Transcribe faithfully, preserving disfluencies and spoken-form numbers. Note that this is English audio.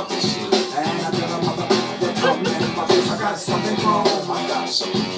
selfish shit. And I tell them, motherfucker, they come in my face. I got something wrong. I got something